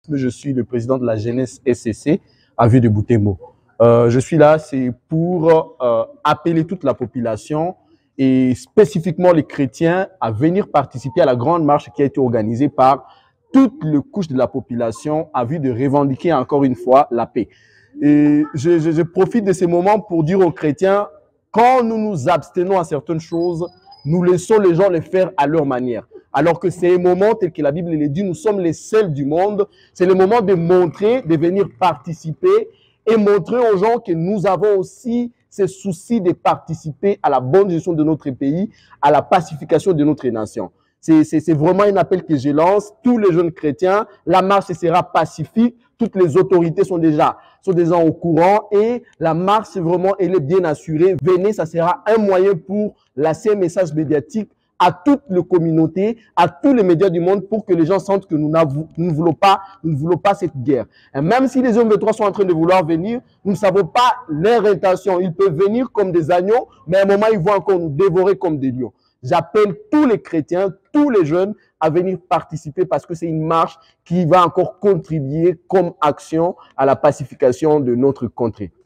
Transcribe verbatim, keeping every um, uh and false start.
Je suis le président de la jeunesse S C C à Vieux de Butembo. Euh, je suis là, c'est pour euh, appeler toute la population et spécifiquement les chrétiens à venir participer à la grande marche qui a été organisée par toutes les couches de la population à vue de revendiquer encore une fois la paix. Et je, je, je profite de ces moments pour dire aux chrétiens, quand nous nous abstenons à certaines choses, nous laissons les gens les faire à leur manière. Alors que c'est un moment, tel que la Bible le dit, nous sommes les seuls du monde. C'est le moment de montrer, de venir participer et montrer aux gens que nous avons aussi ce souci de participer à la bonne gestion de notre pays, à la pacification de notre nation. C'est vraiment un appel que je lance. Tous les jeunes chrétiens, la marche sera pacifique. Toutes les autorités sont déjà, sont déjà au courant et la marche, vraiment, elle est bien assurée. Venez, ça sera un moyen pour lancer un message médiatique à toute la communauté, à tous les médias du monde pour que les gens sentent que nous, nous, ne, voulons pas, nous ne voulons pas cette guerre. Et même si les hommes de trois sont en train de vouloir venir, nous ne savons pas leur intention. Ils peuvent venir comme des agneaux, mais à un moment, ils vont encore nous dévorer comme des lions. J'appelle tous les chrétiens, tous les jeunes à venir participer parce que c'est une marche qui va encore contribuer comme action à la pacification de notre contrée.